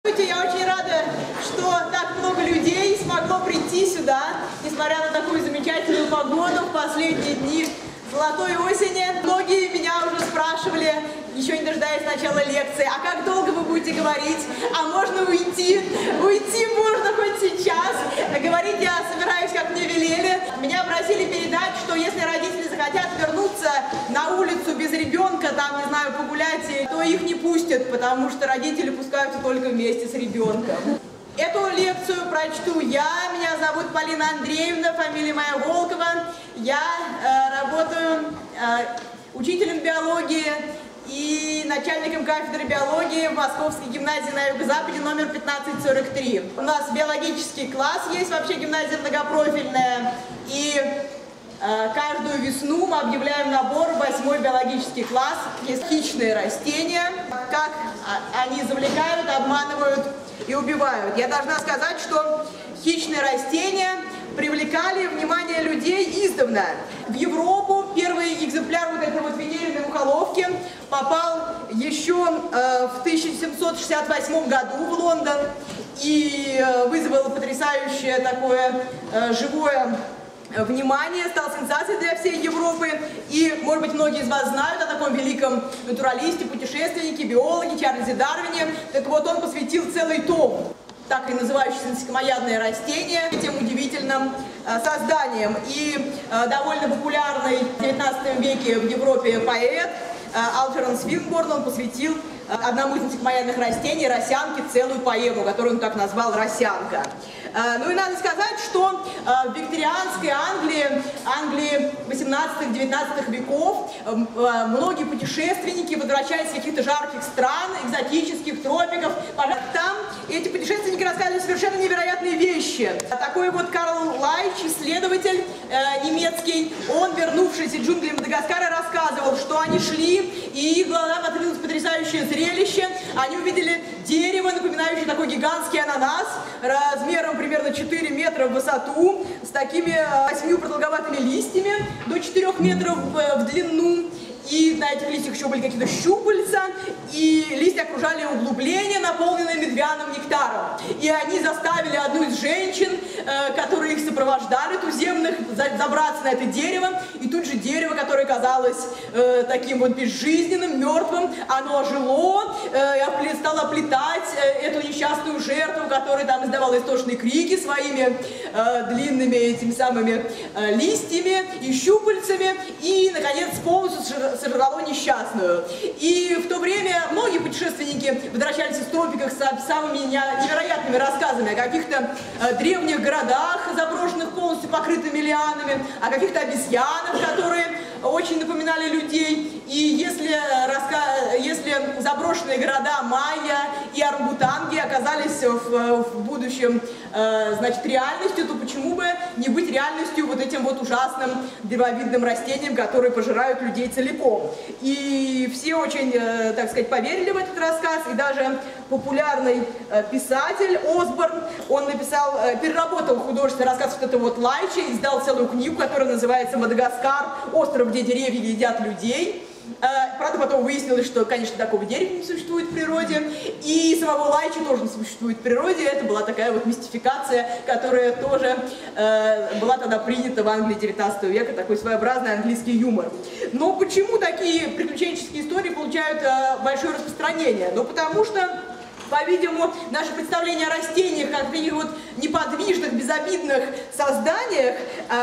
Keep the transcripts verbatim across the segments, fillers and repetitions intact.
Я очень рада, что так много людей смогло прийти сюда, несмотря на такую замечательную погоду в последние дни золотой осени. Многие меня уже спрашивали, еще не дожидаясь начала лекции, а как долго вы будете говорить? А можно уйти? Уйти можно хоть сейчас. Говорить я собираюсь, как мне велели. Меня просили передать, что если родители захотят вернуться на улицу без ребенка, там, не знаю, погулять, то их не пустят, потому что родители пускаются только вместе с ребенком. Эту лекцию прочту я. Меня зовут Полина Андреевна, фамилия моя Волкова. Я э, работаю э, учителем биологии и начальником кафедры биологии в Московской гимназии на Юго-Западе номер пятнадцать сорок три. У нас биологический класс есть, вообще гимназия многопрофильная. И э, каждую весну мы объявляем набор в восьмой биологический класс. Есть хищные растения, как они завлекают, обманывают и убивают. Я должна сказать, что хищные растения привлекали внимание людей издавна. В Европу первый экземпляр вот этой вот венериной мухоловки попал еще э, в тысяча семьсот шестьдесят восьмом году в Лондон и э, вызвал потрясающее такое э, живое внимание, стал сенсацией для всей Европы. И, может быть, многие из вас знают о таком великом натуралисте, путешественнике, биологе Чарльзе Дарвине. Так вот, он посвятил целый том, так и называющийся насекомоядное растение, этим удивительным э, созданием. И э, довольно популярный в девятнадцатом веке в Европе поэт э, Алджернон Свинборн, он посвятил э, одному из насекомоядных растений, росянке, целую поэму, которую он так назвал «Росянка». Э, ну и надо сказать, что э, в викторианской Англии, Англии восемнадцатого-девятнадцатого веков э, э, многие путешественники возвращались из каких-то жарких стран, экзотических, тропиков. Там эти путешественники рассказывали совершенно невероятные вещи. Такой вот Карл Лайч, исследователь э, немецкий, он, вернувшись из джунглей Мадагаскара, рассказывал, что они шли, и их глазам открылось потрясающее зрелище. Они увидели дерево, напоминающее такой гигантский ананас, размером примерно четыре метра в высоту, с такими восьмью продолговатыми листьями до четырёх метров в, в длину. И на этих листьях еще были какие-то щупальца, и листья окружали углубления, наполненные медвяным нектаром. И они заставили одну из женщин, э, которые их сопровождали, туземных, забраться на это дерево. И тут же дерево, которое казалось э, таким вот безжизненным, мертвым, оно ожило, э, стало оплетать э, эту несчастную жертву, которая там издавала истошные крики своими э, длинными этими самыми э, листьями и щупальцами. И, наконец, полностью сожрало несчастную. И в то время многие путешественники возвращались из тропиков с самыми невероятными рассказами о каких-то э, древних городах, заброшенных, полностью покрытыми лианами, о каких-то обезьянах, которые очень напоминали людей. И если, раска... если заброшенные города майя и орангутанги оказались в, в будущем э, значит, реальностью, то почему бы не быть реальностью вот этим вот ужасным древовидным растением, которые пожирают людей целиком. И все очень, э, так сказать, поверили в этот рассказ, и даже популярный э, писатель Осборн, он написал, э, переработал художественный рассказ вот этого вот Лайча, и издал целую книгу, которая называется «Мадагаскар. Остров, где деревья едят людей». Правда, потом выяснилось, что, конечно, такого дерева не существует в природе, и самого Лайча тоже не существует в природе. Это была такая вот мистификация, которая тоже э, была тогда принята в Англии девятнадцатого века, такой своеобразный английский юмор. Но почему такие приключенческие истории получают э, большое распространение? Ну, потому что, по-видимому, наше представление о растениях, как таких вот неподвижных, безобидных созданиях,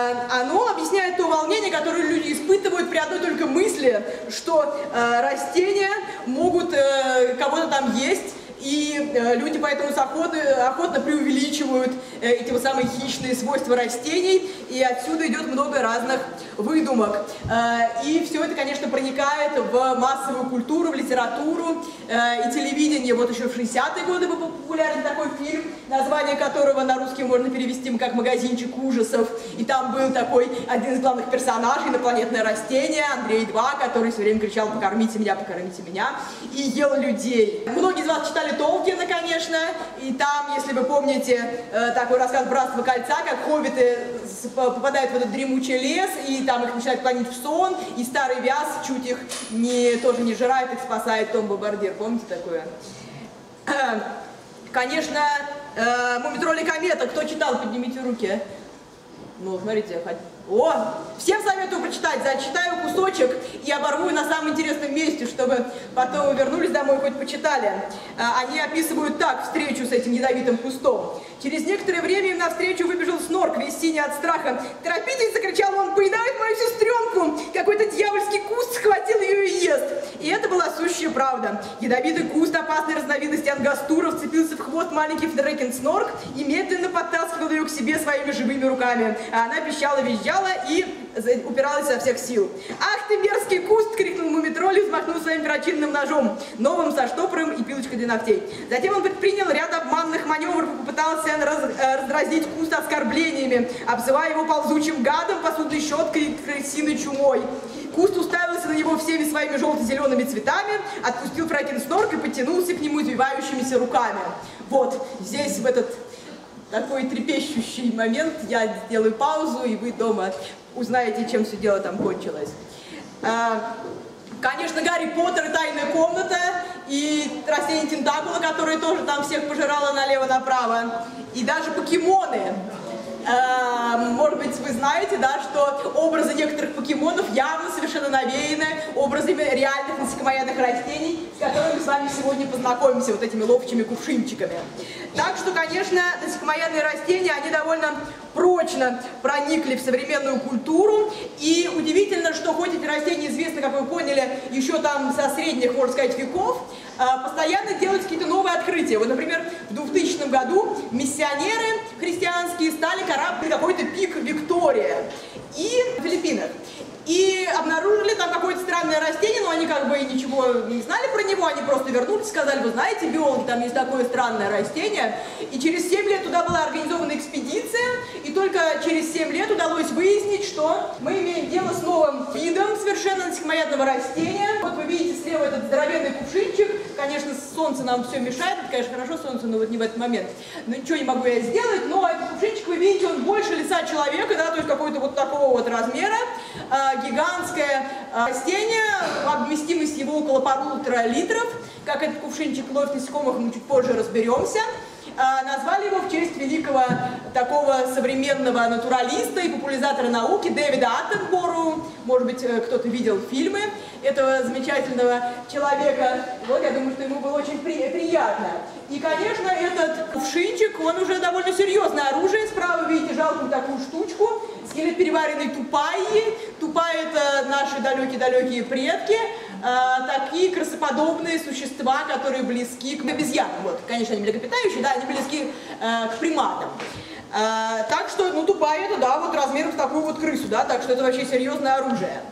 оно объясняет то волнение, которое люди испытывают при одной только мысли, что растения могут кого-то там есть. И э, люди поэтому охотно, охотно преувеличивают э, эти вот самые хищные свойства растений, и отсюда идет много разных выдумок. Э, и все это, конечно, проникает в массовую культуру, в литературу э, и телевидение. Вот еще в шестидесятые годы был популярен такой фильм, название которого на русский можно перевести как «Магазинчик ужасов». И там был такой один из главных персонажей, инопланетное растение, Андрей два, который все время кричал «покормите меня, покормите меня», и ел людей. Многие из вас читали Толкина, конечно, и там, если вы помните, такой рассказ «Братство кольца», как хоббиты попадают в этот дремучий лес, и там их начинают клонить в сон, и старый вяз чуть их не, тоже не жирает, их спасает Том Бомбардир. Помните такое? конечно, э, «Мумитроль и комета». Кто читал, поднимите руки. Ну, смотрите, хоть... О, всем советую прочитать, зачитаю кусочек и оборву на самом интересном месте, чтобы потом вы вернулись домой и хоть почитали. Они описывают так встречу с этим ядовитым кустом. Через некоторое время им навстречу выбежал Снорк, весь синий от страха. «Торопитесь!» — закричал он, «поедает мою сестренку! Какой-то дьявольский куст схватил ее и ест!» И это была сущая правда. Ядовитый куст опасной разновидности ангастура вцепился в хвост маленький Фредерикин Снорк и медленно подтаскивал ее к себе своими живыми руками. А она пищала, визжала и упиралась со всех сил. «Ах ты, мерзкий куст!» — крикнул Мумитроль и взмахнул своим перочинным ножом, новым со штопором и пилочкой для ногтей. Затем он предпринял ряд обманных маневров и попытался раз, раздразнить куст оскорблениями, обзывая его ползучим гадом, посудной щеткой и крысиной чумой. Куст уставился на него всеми своими желто-зелеными цветами, отпустил Фредерикин Снорк и потянулся к нему извивающимися руками. Вот здесь, в этот такой трепещущий момент, я сделаю паузу, и вы дома узнаете, чем все дело там кончилось. Конечно, Гарри Поттер и Тайная комната, и растение Тентакула, которое тоже там всех пожирало налево-направо, и даже покемоны. Может быть, вы знаете, да, что образы некоторых покемонов явно совершенно навеяны образами реальных насекомоядных растений, с которыми мы с вами сегодня познакомимся, вот этими ловчими кувшинчиками. Так что, конечно, насекомоядные растения, они довольно прочно проникли в современную культуру, и удивительно, что хоть эти растения известны, как вы поняли, еще там со средних, можно сказать, веков, постоянно делают какие-то новые открытия. Вот, например, в двухтысячном году миссионеры христианские стали карабкать какой-то пик Виктория и в Филиппинах. И обнаружили там какое-то странное растение, но они как бы ничего не знали про него, они просто вернулись и сказали: вы знаете, биологи, там есть такое странное растение. И через семь лет туда была организована экспедиция, и только через семь лет удалось выяснить, что мы имеем дело с новым видом совершенно насекомоядного растения. Вот вы видите слева этот здоровенный кувшинчик. Конечно, солнце нам все мешает, это, конечно, хорошо солнце, но вот не в этот момент. Но ничего не могу я сделать, но этот кувшинчик, вы видите, он больше лица человека, да, то есть какой-то вот такого вот размера. Гигантское растение, вместимость его около полутора литров. Как этот кувшинчик ловит насекомых, мы чуть позже разберемся. Назвали его в честь великого такого современного натуралиста и популяризатора науки Дэвида Аттенборо. Может быть, кто-то видел фильмы этого замечательного человека. Вот, я думаю, что ему было очень при приятно. И, конечно, этот кувшинчик, он уже довольно серьезное оружие. Справа вы видите жалкую такую штучку. Скелет переваренной тупайи. Тупай — это наши далекие-далекие предки. А, такие крысоподобные существа, которые близки к обезьянам. Вот, конечно, они млекопитающие, да, они близки э, к приматам. А, так что, ну, тупая это, да, вот размером с такую вот крысу, да, так что это вообще серьезное оружие.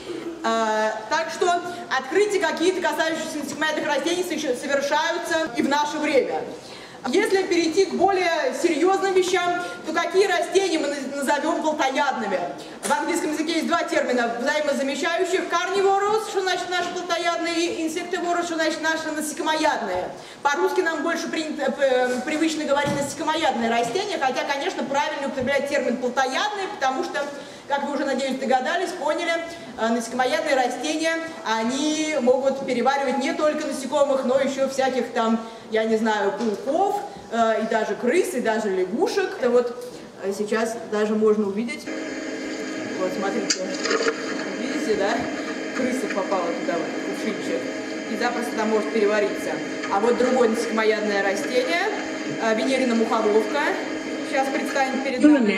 А, так что открытия какие-то, касающиеся насекомоядных растений, совершаются и в наше время. Если перейти к более серьезным вещам, то какие растения мы назовем плотоядными? В английском языке есть два термина: взаимозамещающих carnivorous, что значит наши плотоядные, и insectivorous, что значит наши насекомоядные. По-русски нам больше принято, привычно говорить насекомоядные растения, хотя, конечно, правильно употреблять термин плотоядные, потому что, как вы уже, надеюсь, догадались, поняли, насекомоядные растения, они могут переваривать не только насекомых, но еще всяких там, я не знаю, пауков, и даже крыс, и даже лягушек. Это вот сейчас даже можно увидеть. Вот, смотрите, видите, да? Крыса попала туда, вот, кувшинчик, и запросто там может перевариться. А вот другое насекомоядное растение, венерина мухоловка, сейчас представим перед нами.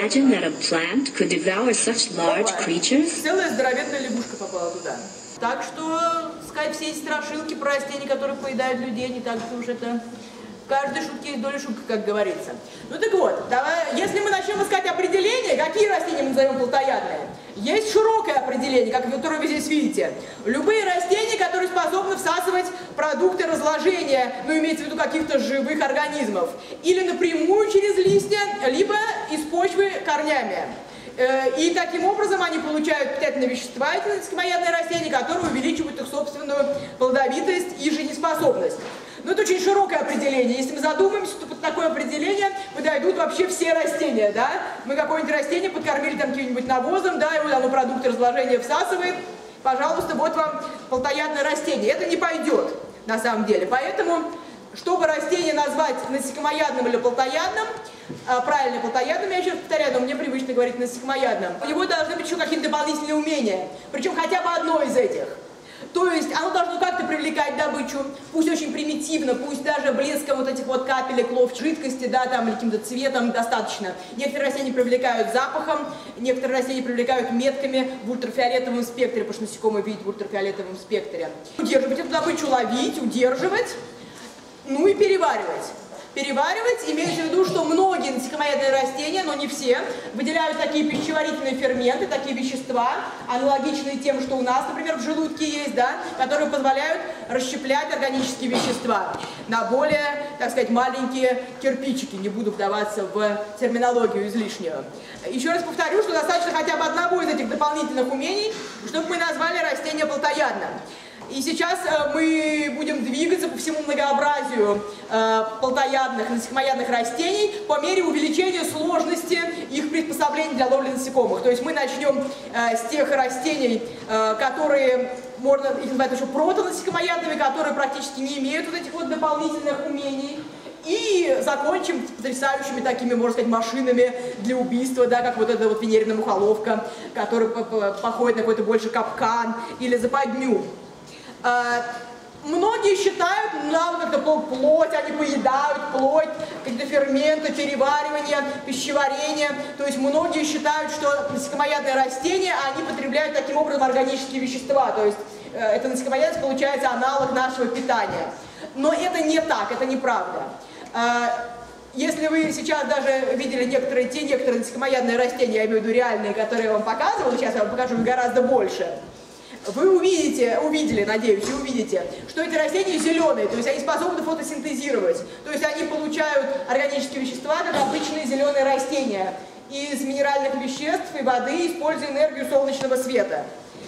Целая здоровенная лягушка попала туда. Так что, сказать, все эти страшилки про растения, которые поедают людей, не так уж это... В каждой шутке есть доля шутки, как говорится. Ну так вот, давай, если мы начнем искать определение, какие растения мы назовем плотоядные, есть широкое определение, как, которое вы здесь видите. Любые растения, которые способны всасывать продукты разложения, ну имеется в виду каких-то живых организмов, или напрямую через листья, либо из почвы корнями. И таким образом они получают питательные вещества, эти насекомоядные растения, которые увеличивают их собственную плодовитость и жизнеспособность. Но это очень широкое определение. Если мы задумаемся, то под такое определение подойдут вообще все растения, да? Мы какое-нибудь растение подкормили там каким-нибудь навозом, да, и вот оно продукты разложения всасывает. Пожалуйста, вот вам плотоядное растение. Это не пойдет на самом деле. Поэтому чтобы растение назвать насекомоядным или плотоядным, правильно плотоядным, я сейчас повторяю, но мне привычно говорить насекомоядным, у него должны быть еще какие-то дополнительные умения, причем хотя бы одно из этих. То есть оно должно как-то привлекать добычу, пусть очень примитивно, пусть даже блеском вот этих вот капелек лов жидкости, да, там, или каким-то цветом достаточно. Некоторые растения привлекают запахом, некоторые растения привлекают метками в ультрафиолетовом спектре, потому что насекомые видят в ультрафиолетовом спектре. Удерживать эту добычу, ловить, удерживать, ну и переваривать. Переваривать имеется в виду, что многие насекомоядные растения, но не все, выделяют такие пищеварительные ферменты, такие вещества, аналогичные тем, что у нас, например, в желудке есть, да, которые позволяют расщеплять органические вещества на более, так сказать, маленькие кирпичики. Не буду вдаваться в терминологию излишнюю. Еще раз повторю, что достаточно хотя бы одного из этих дополнительных умений, чтобы мы назвали растение плотоядным. И сейчас э, мы будем двигаться по всему многообразию э, плотоядных, насекомоядных растений по мере увеличения сложности их приспособлений для ловли насекомых. То есть мы начнем э, с тех растений, э, которые, можно их назвать еще протонасекомоядными, которые практически не имеют вот этих вот дополнительных умений. И закончим потрясающими такими, можно сказать, машинами для убийства, да, как вот эта вот венерина мухоловка, которая походит на какой-то больше капкан или западню. Многие считают, ну, как-то плоть, они поедают плоть, какие-то ферменты, переваривание, пищеварение. То есть многие считают, что насекомоядные растения, они потребляют таким образом органические вещества. То есть это насекомоядность получается аналог нашего питания. Но это не так, это неправда. Если вы сейчас даже видели некоторые, те некоторые насекомоядные растения, я имею в виду реальные, которые я вам показывала, сейчас я вам покажу гораздо больше. Вы увидите, увидели, надеюсь, и увидите, что эти растения зеленые, то есть они способны фотосинтезировать, то есть они получают органические вещества, как обычные зеленые растения, из минеральных веществ и воды, используя энергию солнечного света.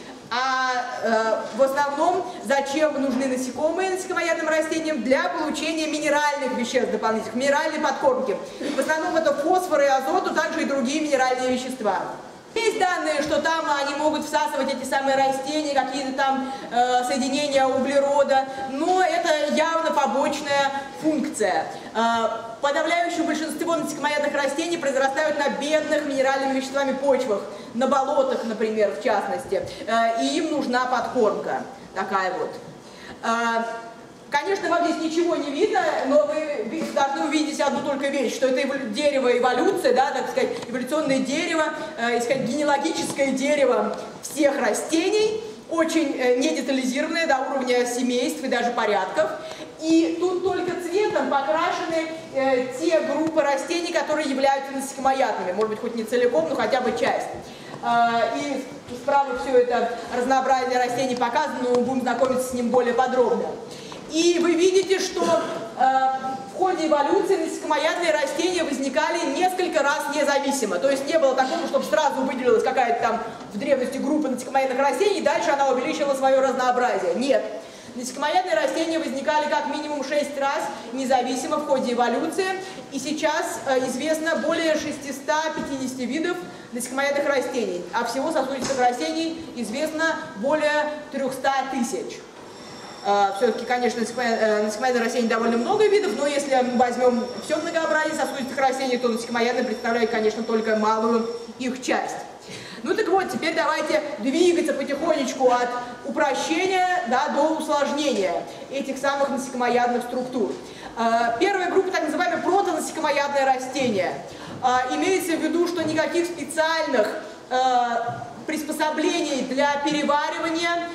А э, в основном зачем нужны насекомые насекомоядным растениям? Для получения минеральных веществ дополнительных, минеральной подкормки. В основном это фосфор и азот, а также и другие минеральные вещества. Есть данные, что там они могут всасывать эти самые растения, какие-то там э, соединения углерода, но это явно побочная функция. Э, подавляющее большинство насекомоядных растений произрастают на бедных минеральными веществами почвах, на болотах, например, в частности, э, и им нужна подкормка такая вот. Э, Конечно, вам здесь ничего не видно, но вы должны увидеть одну только вещь, что это дерево эволюции, да, так сказать, эволюционное дерево, э, сказать, генеалогическое дерево всех растений, очень э, недетализированное до уровня семейств и даже порядков. И тут только цветом покрашены э, те группы растений, которые являются насекомоядными, может быть, хоть не целиком, но хотя бы часть. Э, и справа все это разнообразие растений показано, но мы будем знакомиться с ним более подробно. И вы видите, что э, в ходе эволюции насекомоядные растения возникали несколько раз независимо. То есть не было такого, чтобы сразу выделилась какая-то там в древности группа насекомоядных растений, и дальше она увеличила свое разнообразие. Нет. Насекомоядные растения возникали как минимум шесть раз независимо в ходе эволюции. И сейчас э, известно более шестисот пятидесяти видов насекомоядных растений. А всего сосудистых растений известно более трёхсот тысяч. Все-таки, конечно, насекомоядных растений довольно много видов, но если мы возьмем все многообразие сосудистых растений, то насекомоядные представляют, конечно, только малую их часть. Ну так вот, теперь давайте двигаться потихонечку от упрощения, да, до усложнения этих самых насекомоядных структур. Первая группа, так называемые протонасекомоядные растения. Имеется в виду, что никаких специальных приспособлений для переваривания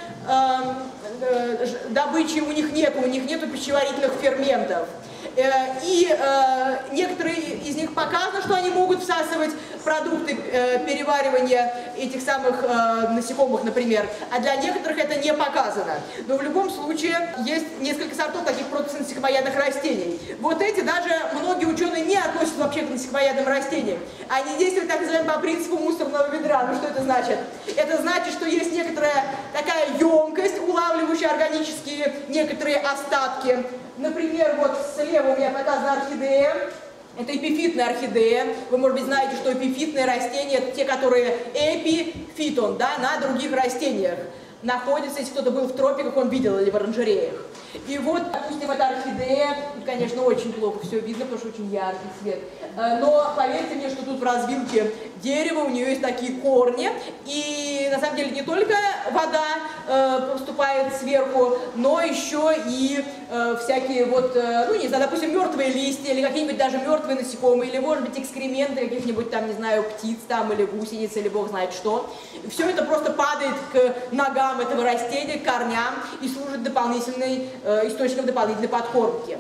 добычи у них нет, у них нету пищеварительных ферментов. И э, некоторые из них показано, что они могут всасывать продукты э, переваривания этих самых э, насекомых, например, а для некоторых это не показано. Но в любом случае есть несколько сортов таких протонасекомоядных растений. Вот эти даже многие ученые не относят вообще к насекомоядным растениям. Они действуют, так называемым, по принципу мусорного ведра. Ну что это значит? Это значит, что есть некоторая такая емкость, улавливающая органические некоторые остатки. Например, вот слева у меня показана орхидея. Это эпифитная орхидея. Вы, может быть, знаете, что эпифитные растения — это те, которые эпифитон, да, на других растениях находятся. Если кто-то был в тропиках, он видел, или в оранжереях. И вот, допустим, эта орхидея Тут, конечно, очень плохо все видно, потому что очень яркий свет. Но поверьте мне, что тут в развилке дерева, у нее есть такие корни. И на самом деле не только вода э, поступает сверху, но еще и э, всякие вот, э, ну не знаю, допустим, мертвые листья, или какие-нибудь даже мертвые насекомые, или, может быть, экскременты каких-нибудь там, не знаю, птиц там, или гусениц, или бог знает что. Все это просто падает к ногам этого растения, к корням, и служит дополнительной, э, источником дополнительной подкормки.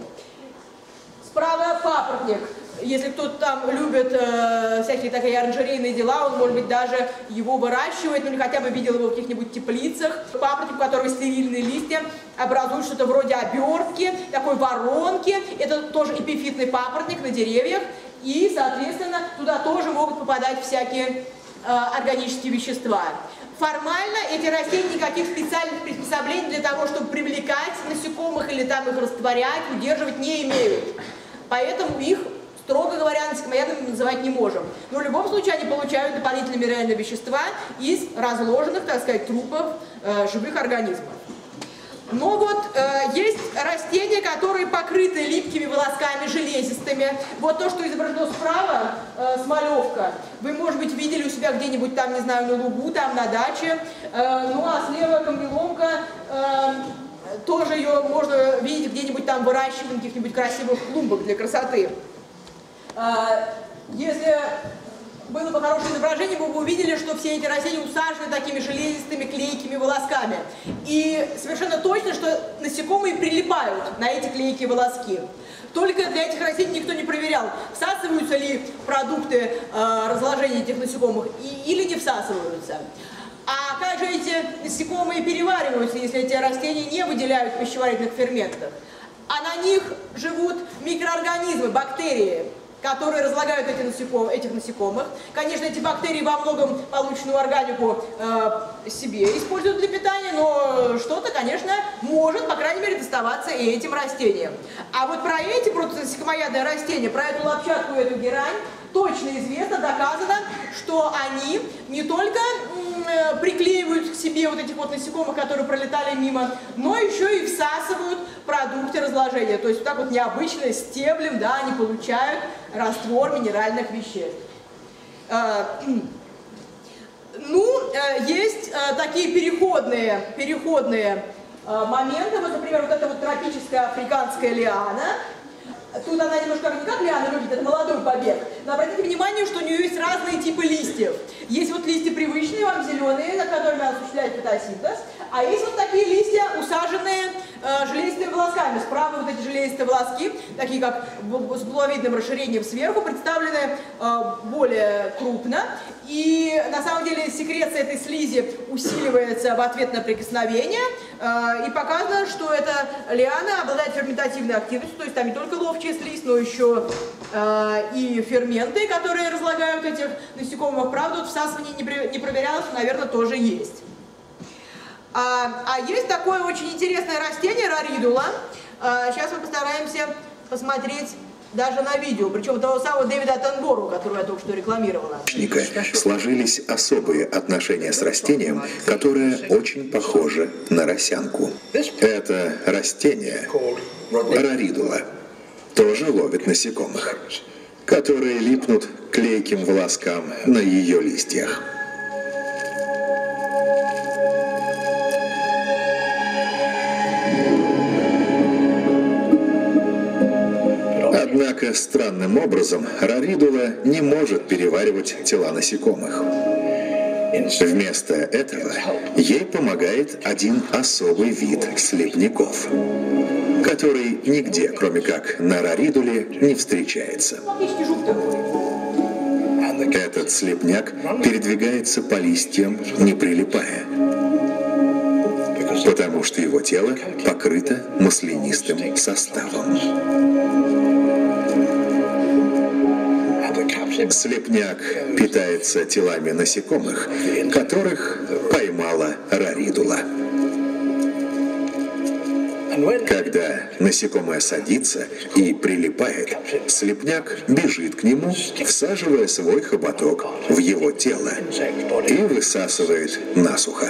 Справа папоротник. Если кто-то там любит э, всякие такие оранжерейные дела, он, может быть, даже его выращивает, ну или хотя бы видел его в каких-нибудь теплицах. Папоротник, у которого стерильные листья, образуют что-то вроде обертки, такой воронки. Это тоже эпифитный папоротник на деревьях. И, соответственно, туда тоже могут попадать всякие э, органические вещества. Формально эти растения никаких специальных приспособлений для того, чтобы привлекать насекомых или там их растворять, удерживать, не имеют. Поэтому их, строго говоря, насекомоядными называть не можем. Но в любом случае они получают дополнительные минеральные вещества из разложенных, так сказать, трупов э, живых организмов. Но вот э, есть растения, которые покрыты липкими волосками железистыми. Вот то, что изображено справа, э, смолевка, вы, может быть, видели у себя где-нибудь там, не знаю, на лугу, там на даче. Э, ну а слева камеломка, э, тоже ее можно видеть где-нибудь там выращиваем в каких-нибудь красивых клумбах для красоты. Э, если было бы хорошее изображение, вы бы увидели, что все эти растения усажены такими железистыми клейкими волосками. И совершенно точно, что насекомые прилипают на эти клейкие волоски. Только для этих растений никто не проверял, всасываются ли продукты э, разложения этих насекомых и, или не всасываются. А как же эти насекомые перевариваются, если эти растения не выделяют пищеварительных ферментов? А на них живут микроорганизмы, бактерии, которые разлагают эти насеком... этих насекомых. Конечно, эти бактерии во многом полученную органику э, себе используют для питания, но что-то, конечно, может, по крайней мере, доставаться и этим растениям. А вот про эти протонасекомоядные растения, про эту лапчатку и эту герань, точно известно, доказано, что они не только э, приклеивают к себе вот этих вот насекомых, которые пролетали мимо, но еще и всасывают продукты разложения. То есть вот так вот необычно стеблем, да, они получают раствор минеральных веществ. Э, ну, э, есть э, такие переходные, переходные э, моменты. Вот, например, вот эта вот тропическая африканская лиана. Тут она немножко не как лиана выглядит, это молодой побег. Но обратите внимание, что у нее есть разные типы листьев. Есть вот листья привычные, вам зеленые, на которыми осуществляет фотосинтез. А есть вот такие листья, усаженные э, железистыми волосками. Справа вот эти железистые волоски, такие как с булавидным расширением сверху, представлены э, более крупно. И на самом деле секреция этой слизи усиливается в ответ на прикосновение. Э, и показано, что эта лиана обладает ферментативной активностью, то есть там не только ловчая слизь, но еще э, и ферменты, которые разлагают этих насекомых. Правда, вот всасывание не, не проверялось, но, наверное, тоже есть. А, а есть такое очень интересное растение, раридула. А, сейчас мы постараемся посмотреть даже на видео, причем того самого Дэвида Аттенборо, которого я только что рекламировала. Сложились особые отношения с растением, которое очень похоже на росянку. Это растение, раридула, тоже ловит насекомых, которые липнут к клейким волоскам на ее листьях. Однако странным образом раридула не может переваривать тела насекомых. Вместо этого ей помогает один особый вид слизняков, который нигде, кроме как на раридуле, не встречается. Этот слепняк передвигается по листьям, не прилипая, потому что его тело покрыто маслянистым составом. Слепняк питается телами насекомых, которых поймала раридула. Когда насекомое садится и прилипает, слепняк бежит к нему, всаживая свой хоботок в его тело и высасывает насухо.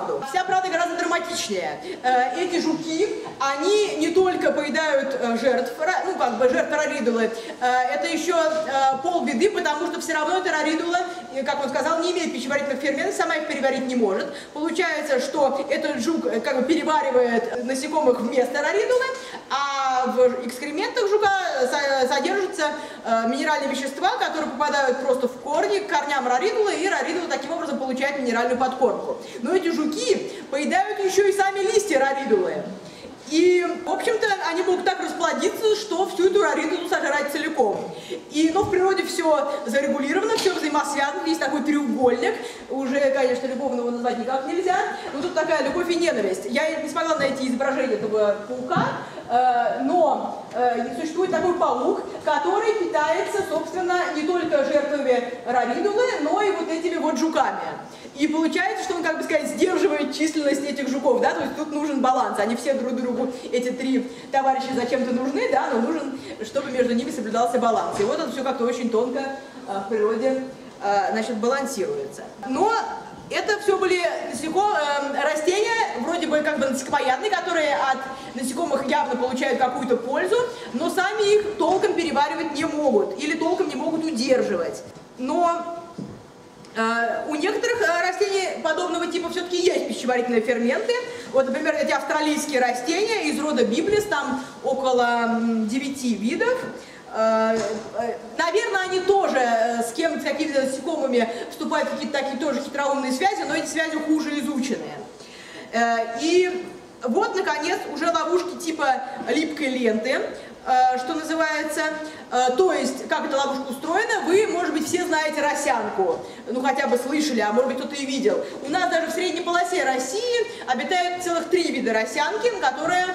правду. Вся правда гораздо драматичнее. Эти жуки, они не только поедают жертв, ну как бы жертв раридулы, это еще полбеды, потому что все равно эта раридула, как он сказал, не имеет пищеварительных ферментов, сама их переварить не может. Получается, что этот жук как бы переваривает насекомых вместо раридулы, а в экскрементах жука содержатся минеральные вещества, которые попадают просто в корни, к корням раридулы, и раридула таким образом получает минеральную подкормку. Но эти жуки поедают еще и сами листья раридулы. И, в общем-то, они могут так расплодиться, что всю эту раридулу сожрать целиком. И, ну, в природе все зарегулировано, все взаимосвязано, есть такой треугольник, уже, конечно, любовно его назвать никак нельзя, но тут такая любовь и ненависть. Я не смогла найти изображение этого паука, но существует такой паук, который питается, собственно, не только жертвами раридулы, но и вот этими вот жуками. И получается, что он, как бы сказать, сдерживает численность этих жуков, да, то есть тут нужен баланс. Они все друг другу, эти три товарища, зачем-то нужны, да, но нужен, чтобы между ними соблюдался баланс. И вот это все как-то очень тонко а, в природе, а, значит, балансируется. Но это все были насеком... э, растения, вроде бы как бы насекомоядные, которые от насекомых явно получают какую-то пользу, но сами их толком переваривать не могут или толком не могут удерживать. Но у некоторых растений подобного типа все-таки есть пищеварительные ферменты. Вот, например, эти австралийские растения из рода Библис, там около девяти видов. Наверное, они тоже с кем-то, с какими-то насекомыми вступают в какие-то такие тоже хитроумные связи, но эти связи хуже изучены. И вот, наконец, уже ловушки типа липкой ленты, что называется. То есть, как эта ловушка устроена, вы, может быть, все знаете росянку, ну хотя бы слышали, а может быть кто-то и видел. У нас даже в средней полосе России обитают целых три вида росянки, которые,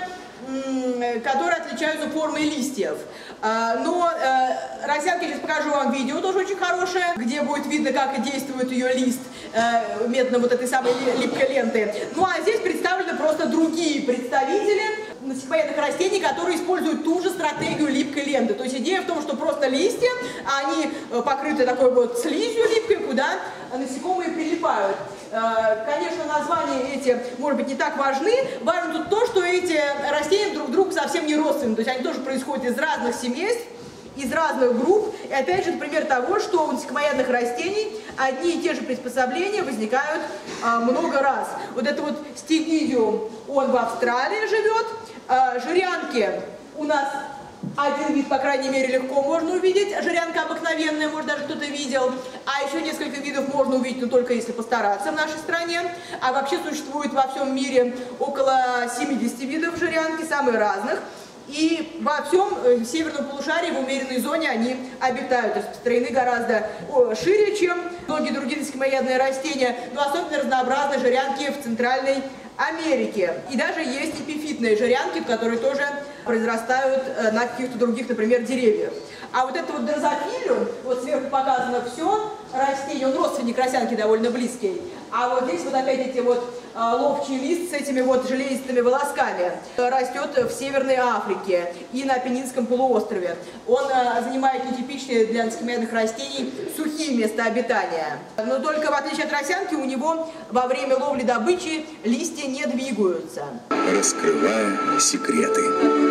которые отличаются формой листьев. Но росянки, я сейчас покажу вам видео, тоже очень хорошее, где будет видно, как действует ее лист методом вот этой самой липкой ленты. Ну а здесь представлены просто другие представители насекомоядных растений, которые используют ту же стратегию липкой ленты. То есть идея в том, что просто листья, они покрыты такой вот слизью липкой, куда насекомые прилипают. Конечно, названия эти, может быть, не так важны. Важно тут то, что эти растения друг другу совсем не родственны. То есть они тоже происходят из разных семейств, из разных групп. И опять же, это пример того, что у насекомоядных растений одни и те же приспособления возникают а, много раз. Вот это вот стигидиум, он в Австралии живет. А, жирянки у нас один вид, по крайней мере, легко можно увидеть. Жирянка обыкновенная, может, даже кто-то видел. А еще несколько видов можно увидеть, но только если постараться в нашей стране. А вообще существует во всем мире около семидесяти видов жирянки, самых разных. И во всем северном полушарии, в умеренной зоне, они обитают, распространены гораздо шире, чем многие другие насекомоядные растения, но особенно разнообразны жирянки в Центральной Америке. И даже есть эпифитные жирянки, которые тоже произрастают на каких-то других, например, деревьях. А вот это вот дрозофилиум, вот сверху показано все растение, он родственник росянки довольно близкий. А вот здесь вот опять эти вот а, ловчий лист с этими вот железистыми волосками растет в Северной Африке и на Апеннинском полуострове. Он а, занимает нетипичные для насекомоядных растений сухие места обитания. Но только в отличие от росянки у него во время ловли добычи листья не двигаются. Раскрывая секреты.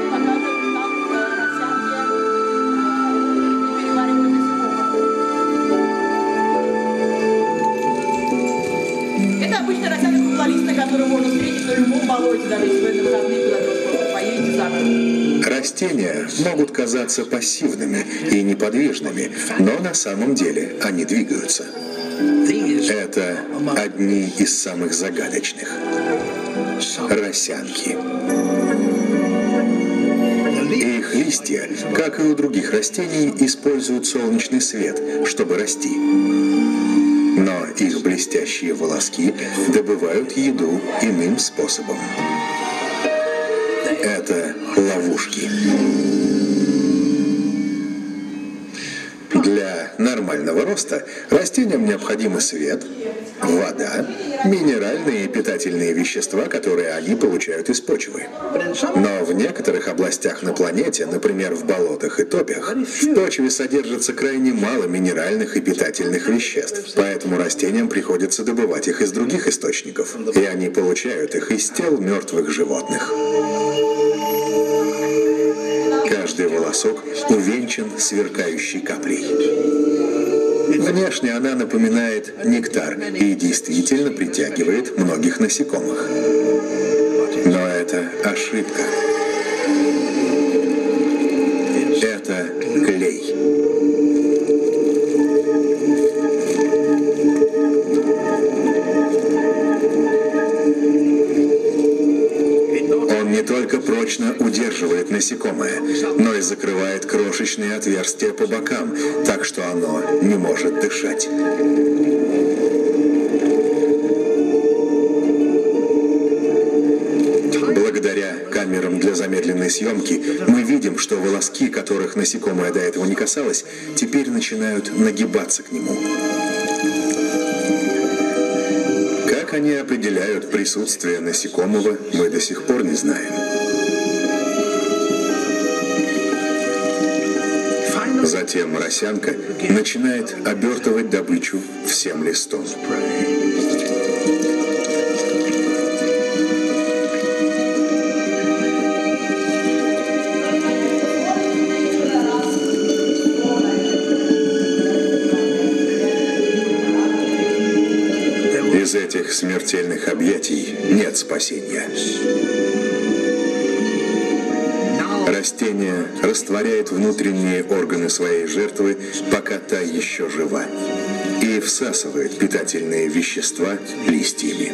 Обычно росянка круглолистная, которую можно встретить на любом болоте, даже если вы на выходные куда-то поедете за город. Растения могут казаться пассивными и неподвижными, но на самом деле они двигаются. Это одни из самых загадочных. Росянки. Их листья, как и у других растений, используют солнечный свет, чтобы расти. Но их блестящие волоски добывают еду иным способом. Это ловушки. Для нормального роста растениям необходимы свет, вода, минеральные и питательные вещества, которые они получают из почвы. Но в некоторых областях на планете, например, в болотах и топях, в почве содержится крайне мало минеральных и питательных веществ, поэтому растениям приходится добывать их из других источников, и они получают их из тел мертвых животных. Каждый волосок увенчан сверкающей каплей. Внешне она напоминает нектар и действительно притягивает многих насекомых. Но это ошибка. Это клей. Он не только прочно удерживает насекомое, но и закрывает крошечные отверстия по бокам, так что оно не может дышать. Благодаря камерам для замедленной съемки мы видим, что волоски, которых насекомое до этого не касалось, теперь начинают нагибаться к нему. Как они определяют присутствие насекомого, мы до сих пор не знаем. Затем росянка начинает обертывать добычу всем листом. Из этих смертельных объятий нет спасения. Растение растворяет внутренние органы своей жертвы, пока та еще жива, и всасывает питательные вещества листьями.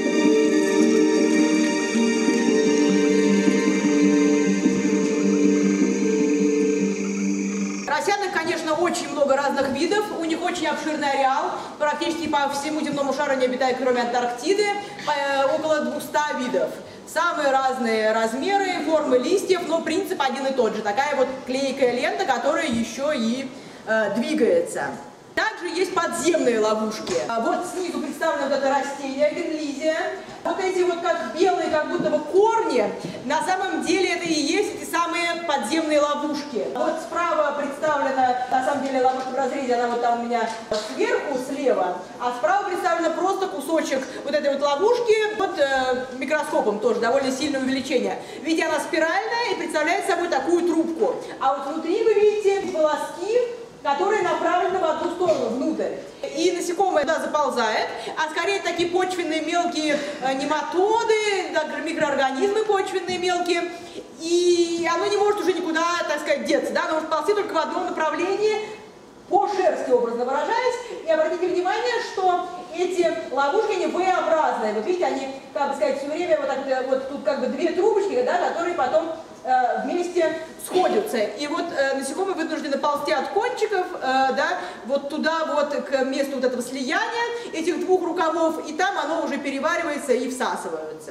Росянок, конечно, очень много разных видов, у них очень обширный ареал, практически по всему земному шару не обитает, кроме Антарктиды, около двухсот видов. Самые разные размеры, формы листьев, но принцип один и тот же. Такая вот клейкая лента, которая еще и э, двигается. Также есть подземные ловушки. Вот снизу представлено вот это растение, генлизия. Вот эти вот как белые, как будто бы корни, на самом деле это и есть эти самые подземные ловушки. Вот справа представлена, на самом деле, ловушка в разрезе, она вот там у меня сверху, слева, а справа представлена просто кусочек вот этой вот ловушки, вот э, микроскопом тоже, довольно сильное увеличение. Видите, она спиральная и представляет собой такую трубку. А вот внутри вы видите волоски, которые направлены в одну сторону, внутрь. И насекомое туда заползает, а скорее такие почвенные мелкие э, нематоды, микроорганизмы почвенные мелкие, и оно не может уже никуда, так сказать, деться, да? Оно может ползти только в одном направлении, по шерсти, образно выражаясь. И обратите внимание, что эти ловушки, они V-образные. Вот видите, они, как бы сказать, все время вот, так, вот тут как бы две трубочки, да, которые потом э, вместе сходятся. И вот э, насекомые вынуждены ползти от кончиков, э, да, вот туда вот к месту вот этого слияния этих двух рукавов, и там оно уже переваривается и всасывается.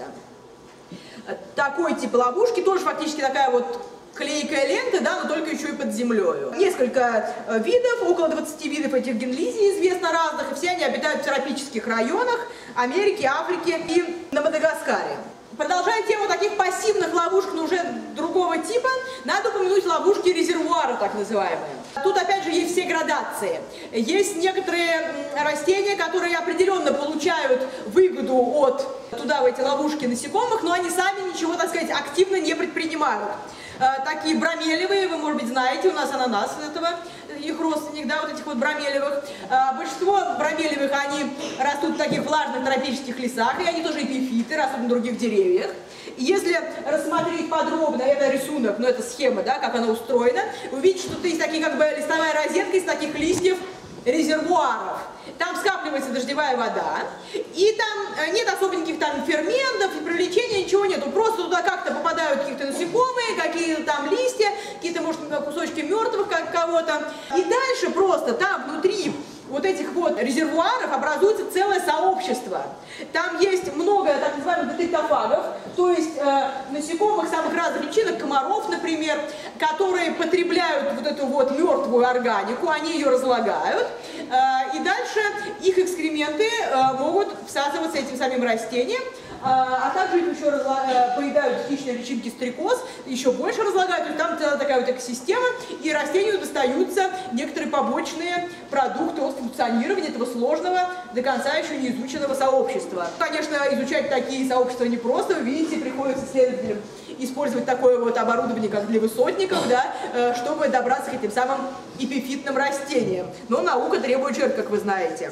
Такой тип ловушки, тоже фактически такая вот клейкая лента, да, но только еще и под землей. Несколько э, видов, около двадцати видов этих генлизий известно разных, и все они обитают в тропических районах Америки, Африки и на Мадагаскаре. Продолжая тему таких пассивных ловушек, но уже другого типа, надо упомянуть ловушки резервуара, так называемые. Тут опять же есть все градации. Есть некоторые растения, которые определенно получают выгоду от туда, в эти ловушки насекомых, но они сами ничего, так сказать, активно не предпринимают. Такие бромелевые, вы, может быть, знаете, у нас ананас этого, их родственник, да, вот этих вот бромелевых. Большинство бромелевых, они растут в таких влажных тропических лесах, и они тоже эпифиты, растут на других деревьях. И если рассмотреть подробно, это рисунок, но это схема, да, как она устроена, вы видите, что тут есть такие, как бы, листовая розетка из таких листьев резервуаров. Там скапливается дождевая вода, и там нет особо никаких там ферментов и привлечения, ничего нету. Просто туда как-то попадают какие-то насекомые, какие-то там листья, какие-то, может, кусочки мертвых как кого-то. И дальше просто там внутри вот этих вот резервуаров образуется целое сообщество. Там есть много так называемых детектофагов, то есть э, насекомых самых разных личинок, комаров, например, которые потребляют вот эту вот мертвую органику, они ее разлагают, э, и дальше их экскременты э, могут всасываться этим самим растением, а также их еще поедают хищные личинки стрекоз, еще больше разлагают, то есть там целая такая вот экосистема, и растению достаются некоторые побочные продукты от функционирования этого сложного, до конца еще не изученного сообщества. Конечно, изучать такие сообщества непросто, вы видите, приходится исследователям использовать такое вот оборудование, как для высотников, да, чтобы добраться к этим самым эпифитным растениям. Но наука требует жертв, как вы знаете.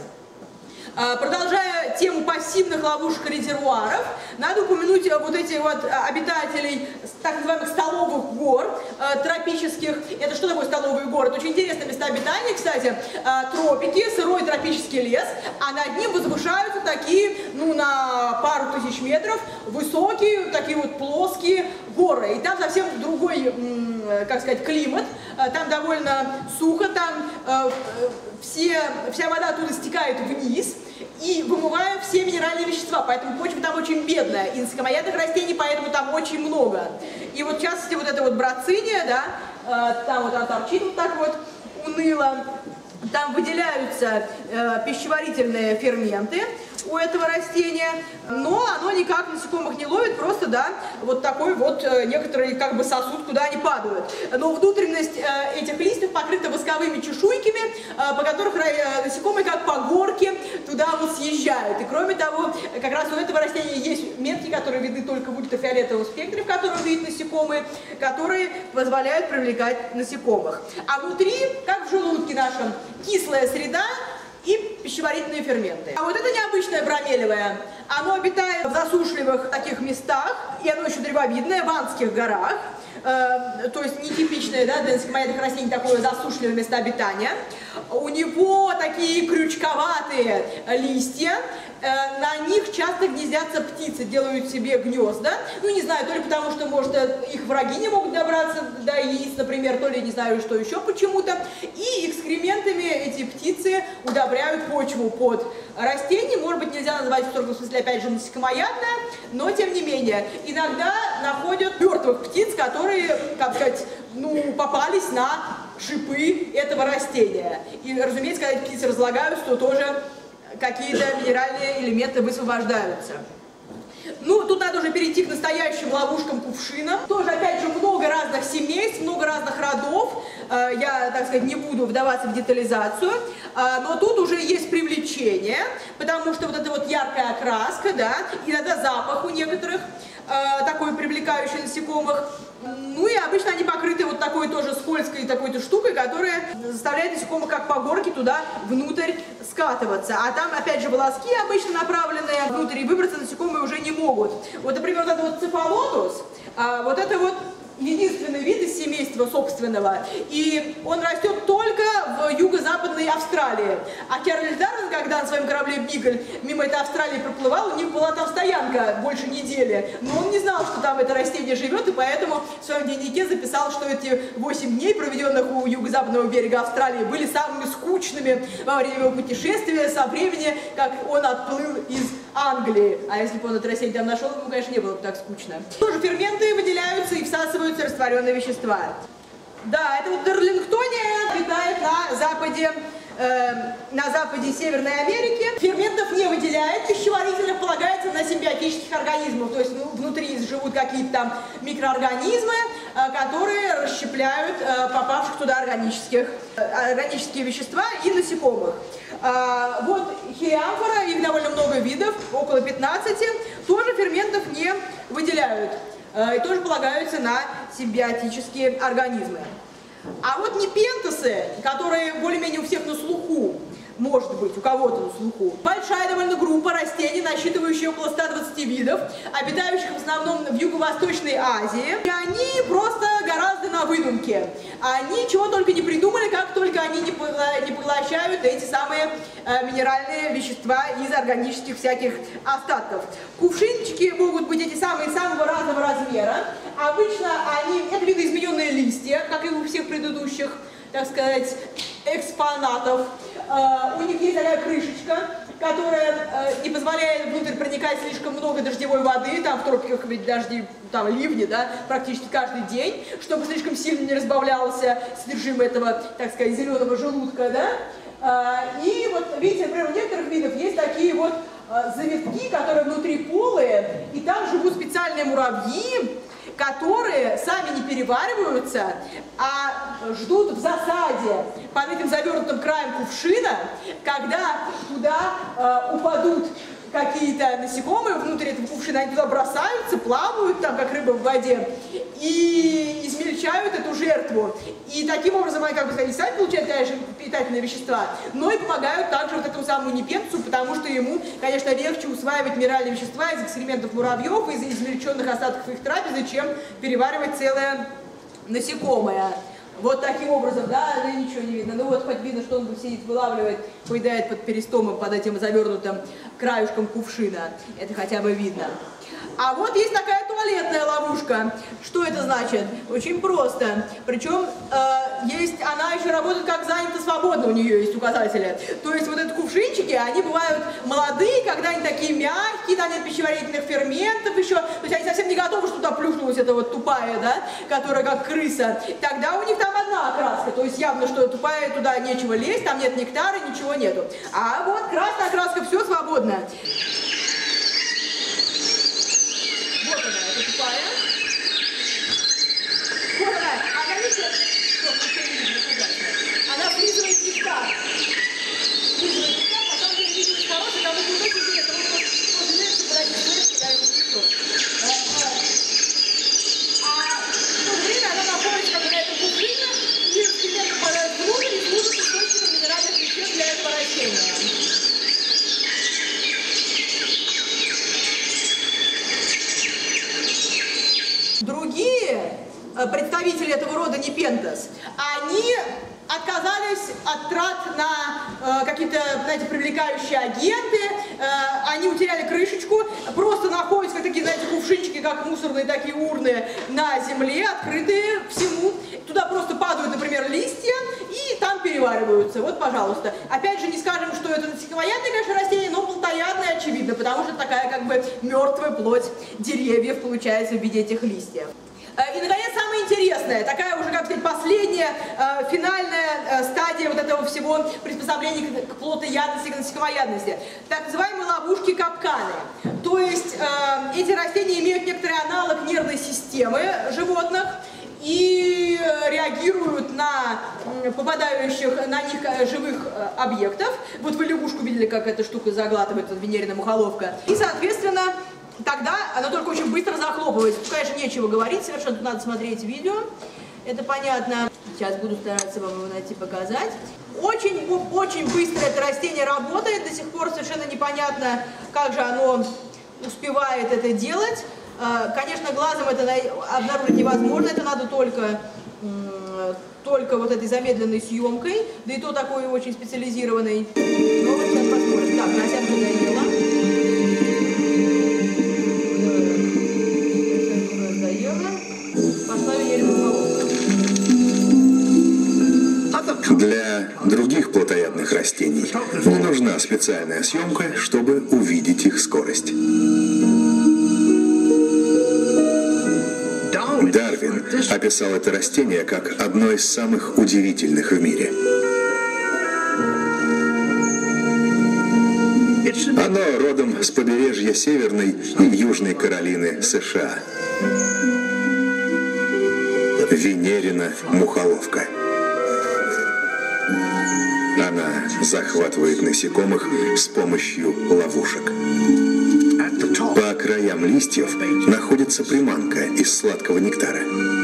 Продолжая тему пассивных ловушек и резервуаров, надо упомянуть вот эти вот обитателей так называемых столовых гор тропических. Это что такое столовые горы? Это очень интересное место обитания, кстати. Тропики, сырой тропический лес, а над ним возвышаются такие, ну, на пару тысяч метров высокие, такие вот плоские горы. И там совсем другой, как сказать, климат. Там довольно сухо, там все, вся вода оттуда стекает вниз и вымывая все минеральные вещества, поэтому почва там очень бедная, и насекомоядных растений поэтому там очень много. И вот в частности вот эта вот брациния, да, там вот она торчит вот так вот уныло, там выделяются э, пищеварительные ферменты у этого растения, но оно никак насекомых не ловит, просто, да, вот такой вот э, некоторый как бы сосуд, куда они падают. Но внутренность э, этих листьев покрыта восковыми чешуйками, э, по которых э, насекомые как по горке туда вот съезжают. И кроме того, как раз у этого растения есть метки, которые видны только в ультрафиолетовом спектре, в котором видят насекомые, которые позволяют привлекать насекомых. А внутри, как в желудке нашем, кислая среда и пищеварительные ферменты. А вот это необычное бромелевое, оно обитает в засушливых таких местах, и оно еще древовидное, в Андских горах, э, то есть нетипичное, да, для насекомоядных растений такое засушливое место обитания. У него такие крючковатые листья, э, на них часто гнездятся птицы, делают себе гнезда. Ну, не знаю, то ли потому, что, может, их враги не могут добраться до яиц, например, то ли не знаю, что еще почему-то. И экскрементами эти птицы удобряют почву под растения. Может быть, нельзя назвать в строгом смысле, опять же, насекомоядное, но, тем не менее, иногда находят мертвых птиц, которые, как сказать, ну, попались на шипы этого растения. И, разумеется, когда эти птицы разлагаются, то тоже какие-то минеральные элементы высвобождаются. Ну, тут надо уже перейти к настоящим ловушкам-кувшинам. Тоже, опять же, много разных семейств, много разных родов. Я, так сказать, не буду вдаваться в детализацию. Но тут уже есть привлечение, потому что вот эта вот яркая окраска, да, иногда запах у некоторых, такой привлекающий насекомых. Ну и обычно они покрыты вот такой тоже скользкой такой-то штукой, которая заставляет насекомых как по горке туда внутрь скатываться. А там, опять же, волоски обычно направленные внутрь, и выбраться насекомые уже не могут. Вот, например, вот этот вот цефалотус, а, вот это вот единственный вид из семейства собственного, и он растет только в юго-западной Австралии. А Чарльз Дарвин, когда на своем корабле «Бигль» мимо этой Австралии проплывал, у них была там стоянка больше недели, но он не знал, что там это растение живет, и поэтому в своем дневнике записал, что эти восемь дней, проведенных у юго-западного берега Австралии, были самыми скучными во время его путешествия со времени, как он отплыл из Англии. А если бы он это растение там нашел, ему, конечно, не было бы так скучно. Тоже ферменты выделяются и всасываются растворенные вещества. Да, это вот Дарлингтония обитает на западе, э, на западе Северной Америки. Ферментов не выделяет, пищеварительных полагается на симбиотических организмов, то есть ну, внутри живут какие-то там микроорганизмы, э, которые расщепляют э, попавших туда органических, э, органические вещества и насекомых. Э, вот хириамфора, их довольно много видов, около пятнадцати, тоже ферментов не выделяют. И тоже полагаются на симбиотические организмы. А вот непентосы, которые более-менее у всех на слуху, может быть, у кого-то на слуху. Большая довольно группа растений, насчитывающая около ста двадцати видов, обитающих в основном в Юго-Восточной Азии. И они просто гораздо на выдумке. Они чего только не придумали, как только они не поглощают эти самые э, минеральные вещества из органических всяких остатков. Кувшинчики могут быть эти самые самого разного размера. Обычно они, это видоизмененные листья, как и у всех предыдущих, так сказать, экспонатов. Uh, у них есть такая крышечка, которая э, не позволяет внутрь проникать слишком много дождевой воды, там в тропиках ведь дожди, там ливни, да, практически каждый день, чтобы слишком сильно не разбавлялся содержимое этого, так сказать, зеленого желудка, да. А, и вот, видите, например, у некоторых видов есть такие вот а, завитки, которые внутри полые, и там живут специальные муравьи, которые сами не перевариваются, а ждут в засаде под этим завернутым краем кувшина, когда туда э, упадут какие-то насекомые внутри этого кувшина, они туда бросаются, плавают там, как рыба в воде, и измельчают эту жертву. И таким образом они, как бы сказать, сами получают, конечно, питательные вещества, но и помогают также вот этому самому непенцу, потому что ему, конечно, легче усваивать минеральные вещества из экскрементов муравьев, из измельченных остатков их трапезы, чем переваривать целое насекомое. Вот таким образом, да, да, ничего не видно. Ну вот хоть видно, что он сидит, вылавливает, поедает под перистомом, под этим завернутым краюшком кувшина. Это хотя бы видно. А вот есть такая туалетная ловушка. Что это значит? Очень просто. Причем э, есть, она еще работает как занято свободно, у нее есть указатели. То есть вот эти кувшинчики, они бывают молодые, когда они такие мягкие, там нет пищеварительных ферментов еще. То есть они совсем не готовы, что туда плюхнулась эта вот тупая, да, которая как крыса. Тогда у них там одна окраска. То есть явно, что тупая, туда нечего лезть, там нет нектара, ничего нету. А вот красная окраска, все свободно. Вот она, эта тупая. Вот она, она видите, она слизывает нектар. Слизывает нектар, на самом деле видео очень хорошее, там будет очень интересно. Вот тоже нравится, подойти в флешке, я его спешу. А в то время она находится как бы на этом кувшине, и экскременты попадают внутрь и служат источником минеральных веществ для этого растения. Другие представители этого рода непентас, они отказались от трат на э, какие-то, знаете, привлекающие агенты, э, они утеряли крышечку, просто находятся как такие, знаете, кувшинчики, как мусорные такие урны на земле, открытые всему. Туда просто падают, например, листья и там перевариваются. Вот, пожалуйста. Опять же, не скажем, что это насекомоядное, конечно, растение, но плотоядное, очевидно, потому что такая как бы мертвая плоть деревьев получается в виде этих листьев. И, наконец, самое интересное, такая уже, как сказать, последняя, э, финальная э, стадия вот этого всего приспособления к, к плотоядности, к насекомоядности. Так называемые ловушки-капканы. То есть э, эти растения имеют некоторый аналог нервной системы животных и реагируют на попадающих на них живых объектов. Вот вы лягушку видели, как эта штука заглатывает, вот венерина мухоловка. И, соответственно, тогда она только очень быстро захлопывается. Тут, конечно, нечего говорить, совершенно тут надо смотреть видео. Это понятно. Сейчас буду стараться вам его найти, показать. Очень, очень быстро это растение работает. До сих пор совершенно непонятно, как же оно успевает это делать. Конечно, глазом это обнаружить невозможно. Это надо только, только вот этой замедленной съемкой. Да и то такой очень специализированной. Но вот сейчас посмотрим. Так, носятку доела. Для других плотоядных растений не нужна специальная съемка, чтобы увидеть их скорость. Дарвин описал это растение как одно из самых удивительных в мире. Оно родом с побережья Северной и Южной Каролины, США. Венерина мухоловка. Она захватывает насекомых с помощью ловушек. По краям листьев находится приманка из сладкого нектара.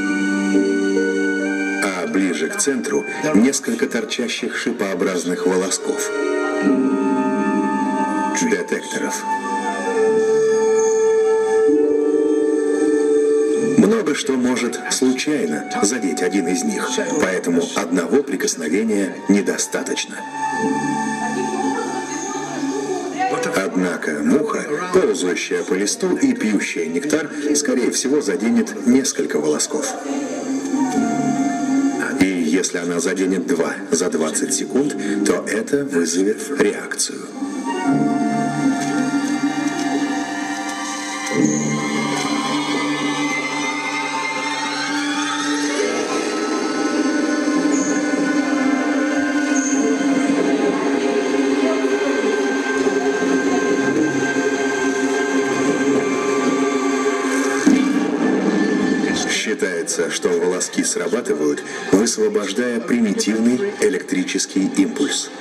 А ближе к центру несколько торчащих шипообразных волосков. Детекторов. Много что может случайно задеть один из них, поэтому одного прикосновения недостаточно. Однако муха, ползающая по листу и пьющая нектар, скорее всего заденет несколько волосков. И если она заденет два за двадцать секунд, то это вызовет реакцию. Считается, что волоски срабатывают, высвобождая примитивный электрический импульс.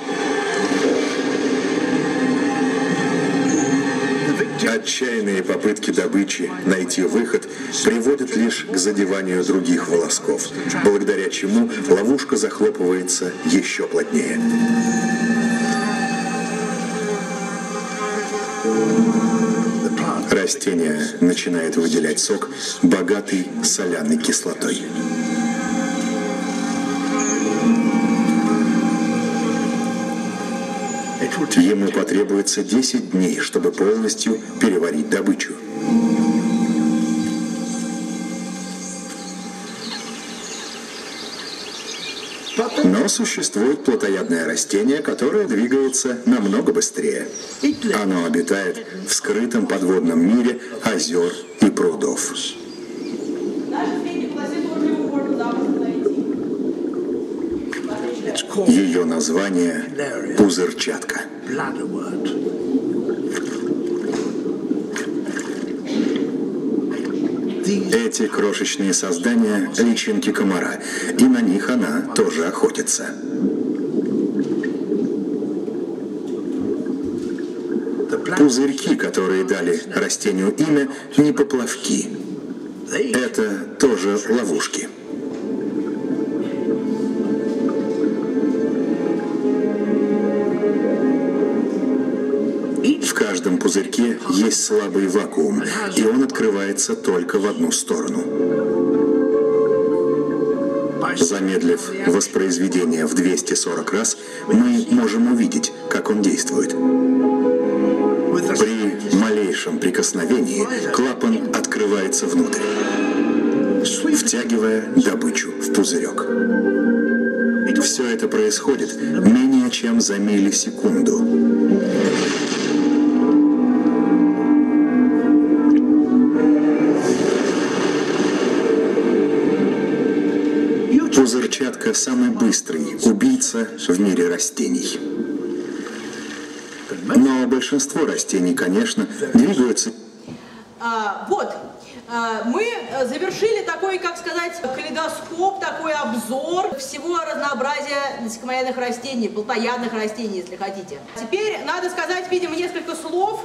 Отчаянные попытки добычи найти выход приводят лишь к задеванию других волосков, благодаря чему ловушка захлопывается еще плотнее. Растение начинает выделять сок, богатый соляной кислотой. Ему потребуется десять дней, чтобы полностью переварить добычу. Но существует плотоядное растение, которое двигается намного быстрее. Оно обитает в скрытом подводном мире озер и прудов. Ее название – пузырчатка. Эти крошечные создания – личинки комара, и на них она тоже охотится. Пузырьки, которые дали растению имя, не поплавки. Это тоже ловушки. В каждом пузырьке есть слабый вакуум, и он открывается только в одну сторону. Замедлив воспроизведение в двести сорок раз, мы можем увидеть, как он действует. При малейшем прикосновении клапан открывается внутрь, втягивая добычу в пузырек. Все это происходит менее чем за миллисекунду. Пузырчатка – самый быстрый убийца в мире растений. Но большинство растений, конечно, двигаются. А, вот, а, мы завершили такой, как сказать, калейдоскоп, такой обзор всего разнообразия насекомоядных растений, плотоядных растений, если хотите. Теперь надо сказать, видимо, несколько слов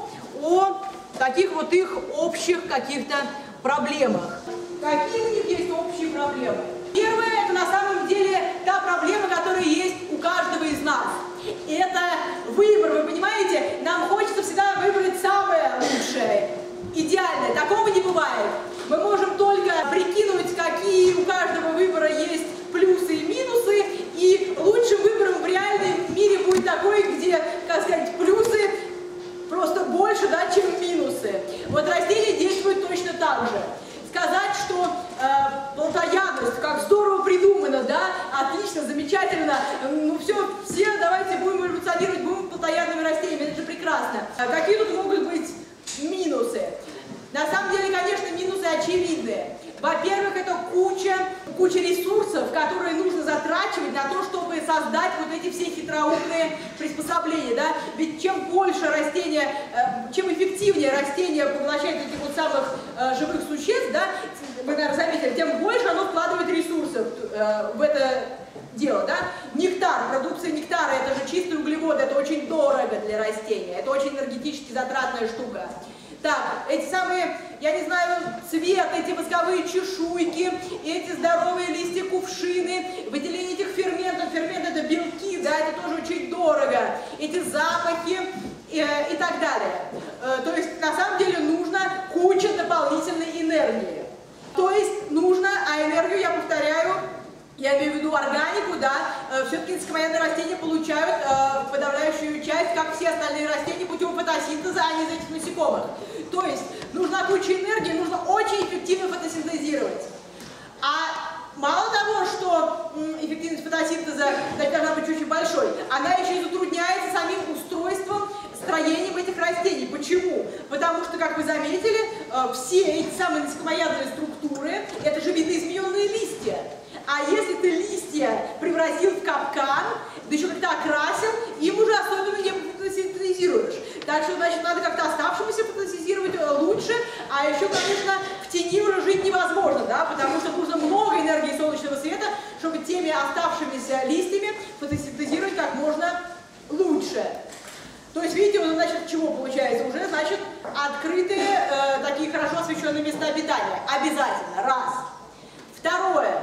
о таких вот их общих каких-то проблемах. Какие у них есть общие проблемы? Первое – это на самом деле та проблема, которая есть у каждого из нас. Это выбор, вы понимаете? Нам хочется всегда выбрать самое лучшее, идеальное. Такого не бывает. Мы можем только прикинуть, какие у каждого выбора есть плюсы и минусы, и лучшим выбором в реальном мире будет такой, где, как сказать, плюсы просто больше, да, чем минусы. Вот растения действуют точно так же. Сказать, что э, плотоядность, как здорово придумано, да, отлично, замечательно, ну все, все давайте будем эволюционировать, будем плотоядными растениями, это же прекрасно. А какие тут могут быть минусы? На самом деле, конечно, минусы очевидные. Во-первых, это куча, куча ресурсов, которые нужно затрачивать на то, чтобы создать вот эти все хитроумные приспособления, да? Ведь чем больше растения, чем эффективнее растение поглощает этих вот самых живых существ, да, вы, наверное, заметили, тем больше оно вкладывает ресурсов в это дело, да? Нектар, продукция нектара, это же чистые углеводы, это очень дорого для растения, это очень энергетически затратная штука. Так, эти самые, я не знаю, цвет, эти восковые чешуйки, эти здоровые листья кувшины, выделение этих ферментов, ферменты это белки, да, это тоже очень дорого, эти запахи э, и так далее. Э, то есть, на самом деле, нужно куча дополнительной энергии. То есть, нужно, а энергию, я повторяю, я имею в виду органику, да, э, все-таки насекомоядные растения получают э, подавляющую часть, как все остальные растения, путем фотосинтеза, а не из этих насекомых. То есть нужна куча энергии, нужно очень эффективно фотосинтезировать. А мало того, что м, эффективность фотосинтеза должна быть очень большой, она еще и затрудняется самим устройством, строением этих растений. Почему? Потому что, как вы заметили, все эти самые насекомоядные структуры – это же видоизмененные листья. А если ты листья превратил в капкан, да еще как-то окрасил, им уже особенно не фотосинтезируешь. Так что, значит, надо как-то оставшимся фотосинтезировать лучше, а еще, конечно, в тени уже жить невозможно, да, потому что нужно много энергии солнечного света, чтобы теми оставшимися листьями фотосинтезировать как можно лучше. То есть, видите, вот, значит, чего получается? Уже, значит, открытые, э, такие хорошо освещенные места обитания. Обязательно. Раз. Второе.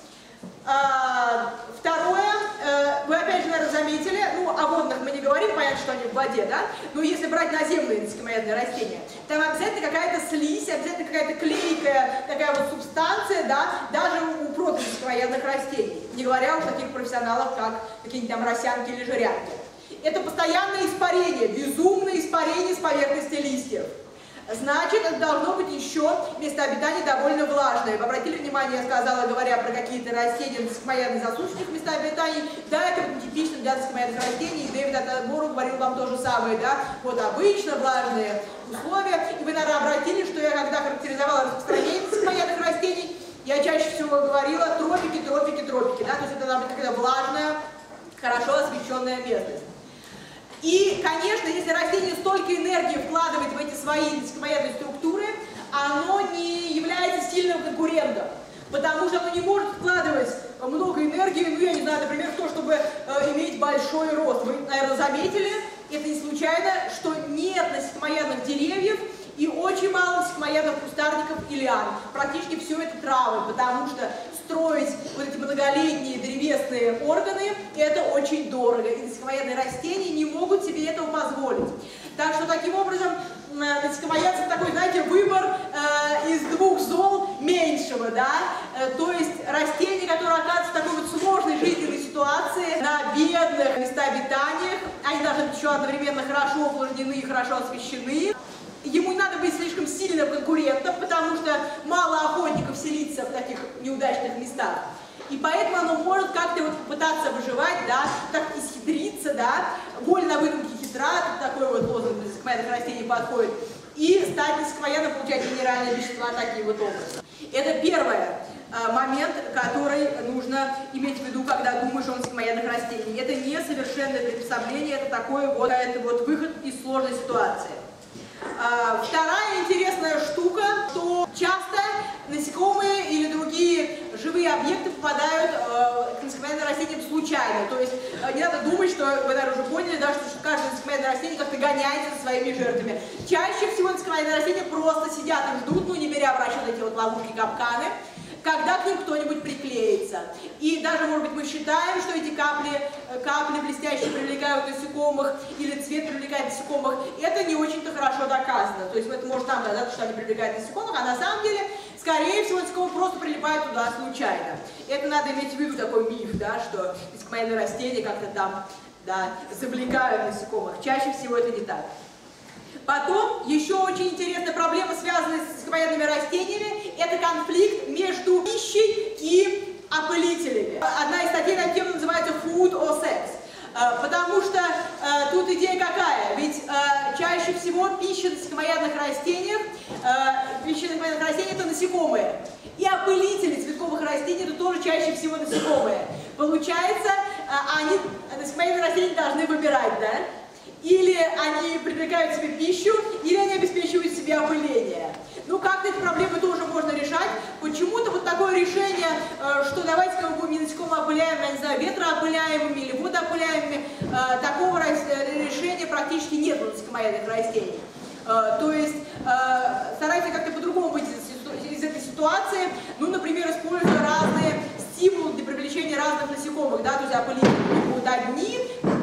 Э, второе. Э, вы опять же, наверное, заметили, ну, о водных мы не говорим, понятно, что они в воде, да? Но если брать наземные насекомоядные растения, там обязательно какая-то слизь, обязательно какая-то клейкая такая вот субстанция, да, даже у протонасекомоядных растений. Не говоря уж о таких профессионалах, как какие-нибудь там росянки или жирянки. Это постоянное испарение, безумное испарение с поверхности листьев. Значит, это должно быть еще место обитания довольно влажное. Вы обратили внимание, я сказала, говоря про какие-то растения насекомоядных засушенных места обитаний, да, это типично для насекомоядных растений, Дэвид Аттенборо говорил вам то же самое, да, вот обычно влажные условия. И вы, наверное, обратили, что я когда характеризовала распространение насекомоядных растений, я чаще всего говорила тропики, тропики, тропики, да, то есть это должна быть какая-то влажная, хорошо освещенная местность. И, конечно, если растение столько энергии вкладывает в эти свои насекомоядные структуры, оно не является сильным конкурентом, потому что оно не может вкладывать много энергии, ну, я не знаю, например, в то, чтобы э, иметь большой рост. Вы, наверное, заметили, это не случайно, что нет насекомоядных деревьев и очень мало насекомоядных кустарников и лиан. Практически все это травы, потому что строить вот эти многолетние древесные органы – это очень дорого, и насекомоядные растения не могут себе этого позволить. Так что таким образом насекомоядцы такой, знаете, выбор э, из двух зол меньшего, да, э, то есть растения, которые оказываются в такой вот сложной жизненной ситуации, на бедных местообитаниях, они должны быть еще одновременно хорошо увлажнены и хорошо освещены. Ему не надо быть слишком сильным конкурентом, потому что мало охотников селится в таких неудачных местах. И поэтому оно может как-то вот попытаться выживать, да, так исхитриться, да, вольно на выдумке хитра, такой вот лозунг для насекомоядных растений подходит, и стать насекомоядным, получать минеральные вещества такие вот образом. Это первый э, момент, который нужно иметь в виду, когда думаешь о насекомоядных растениях. Это не совершенное приспособление, это такой вот, это вот выход из сложной ситуации. Uh, вторая интересная штука, что часто насекомые или другие живые объекты попадают uh, к насекомоядным растениям случайно. То есть uh, не надо думать, что вы, наверное, уже поняли, да, что каждое насекомоядное растение как-то гоняется за своими жертвами. Чаще всего насекомоядные растения просто сидят и ждут, ну не беря в расчет эти вот ловушки, капканы, когда к ним кто-нибудь приклеится. И даже, может быть, мы считаем, что эти капли, капли блестящие привлекают насекомых, или цвет привлекает насекомых. Это не очень-то хорошо доказано. То есть это может нам казаться, что они привлекают насекомых, а на самом деле, скорее всего, насекомые просто прилипают туда случайно. Это надо иметь в виду, такой миф, да, что насекомоядные растения как-то там, да, завлекают насекомых. Чаще всего это не так. Потом еще очень интересная проблема, связанная с насекомоядными растениями, это конфликт между пищей и опылителями. Одна из статей на эту тему называется «Food or Sex». Потому что э, тут идея какая? Ведь э, чаще всего пища насекомоядных растениях, э, пища насекомоядных растений – это насекомые. И опылители цветковых растений – это тоже чаще всего насекомые. Получается, э, они, насекомоядные растения должны выбирать, да? Или они привлекают себе пищу, или они обеспечивают себе опыление. Ну, как-то эти проблемы тоже можно решать. Почему-то вот такое решение, что давайте-ка мы будем не насекомоопыляемыми, я не знаю, ветроопыляемыми или водоопыляемыми, такого решения практически нет у насекомоядных растений. То есть старайтесь как-то по-другому быть из этой ситуации. Ну, например, используя разные стимулы для привлечения разных насекомых, да, то есть опылители будут одни,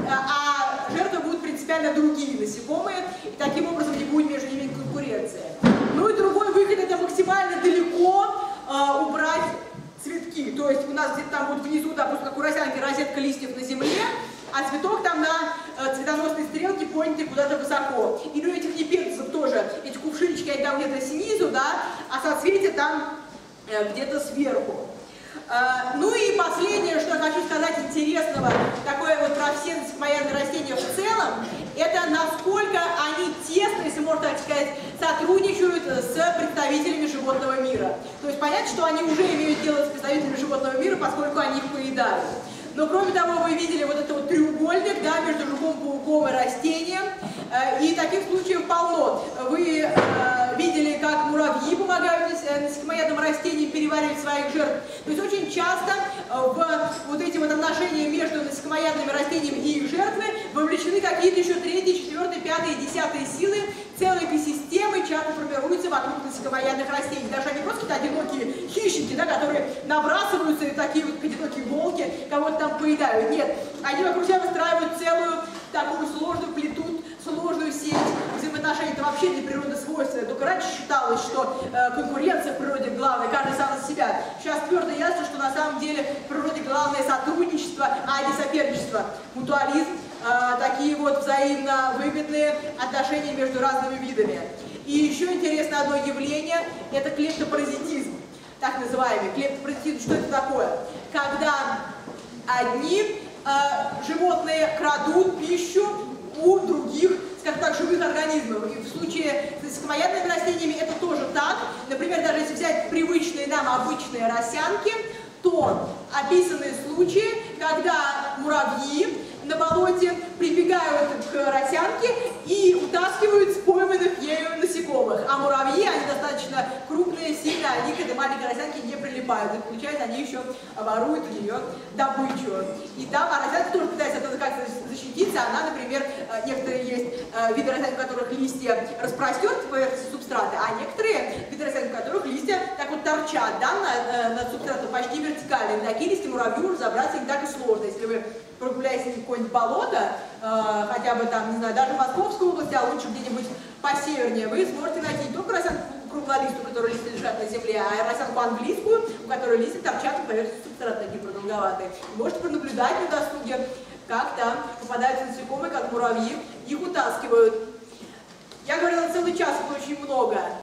а жертвы будут принципиально другие насекомые, и таким образом не будет между ними конкуренции. Ну и другой выход – это максимально далеко э, убрать цветки. То есть у нас где-то там будет внизу, допустим, как у росянки, розетка листьев на земле, а цветок там на э, цветоносной стрелке поднятый куда-то высоко. Или у этих гиперцев тоже, эти кувшинчики, они там где-то снизу, да, а соцветия там э, где-то сверху. Ну и последнее, что я хочу сказать интересного, такое вот про все насекомоядные растения в целом, это насколько они тесно, если можно так сказать, сотрудничают с представителями животного мира. То есть понятно, что они уже имеют дело с представителями животного мира, поскольку они их поедают. Но кроме того, вы видели вот этот вот треугольник, да, между жуком, пауком и растением, и таких случаев полно. Вы э, видели, как муравьи помогают насекомоядным растениям переваривать своих жертв. То есть очень часто в вот эти вот отношения между насекомоядными растениями и их жертвой вовлечены какие-то еще третьи, четвертые, пятые, десятые силы. Целые экосистемы часто формируются вокруг насекомоядных растений. Даже они просто какие-то одинокие хищники, да, которые набрасываются, и такие вот одинокие волки кого-то там поедают. Нет, они вокруг себя выстраивают целую такую сложную плиту, сложную сеть взаимоотношений. Это вообще для природы свойственно. Только раньше считалось, что э, конкуренция в природе главная, каждый сам за себя. Сейчас твердо ясно, что на самом деле в природе главное сотрудничество, а не соперничество. Мутуализм, э, такие вот взаимно выгодные отношения между разными видами. И еще интересно одно явление, это клептопаразитизм, так называемый. Клептопаразитизм, что это такое? Когда одни э, животные крадут пищу у других, скажем так, живых организмов. И в случае с насекомоядными растениями это тоже так. Например, даже если взять привычные нам обычные росянки, то описаны случаи, когда муравьи на болоте прибегают к росянке и утаскивают с пойманных ею насекомых. А муравьи, они достаточно крупные, сильные, они к этой маленькой росянке не прилипают. И получается, они еще воруют у нее добычу. И там, а росянка тоже пытается от этого как-то защититься. Она, например, некоторые есть виды росянок, у которых листья распростерты по поверхности субстрата, а некоторые виды росянок, у которых листья так вот торчат, да, над, над субстратом почти вертикально. И такие листья муравью разобраться не так и сложно. Если вы прогуляетесь в какое-нибудь болото, э, хотя бы там, не знаю, даже в Московской области, а лучше где-нибудь посевернее, вы сможете найти не только росянку круглолистую, у которой листья лежат на земле, а росянку английскую, у которой листья торчат по поверхности субстрата, такие продолговатые. Можете пронаблюдать на досуге, как там попадаются насекомые, как муравьи, их утаскивают. Я говорила целый час, это очень много.